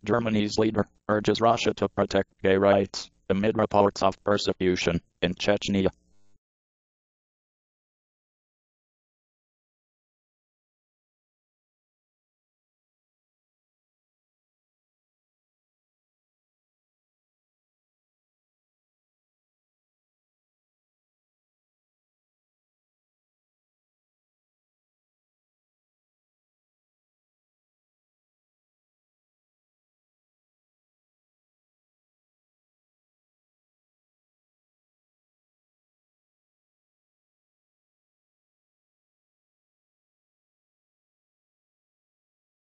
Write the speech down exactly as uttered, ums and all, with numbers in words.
Germany's leader urges Russia to protect gay rights amid reports of persecution in Chechnya.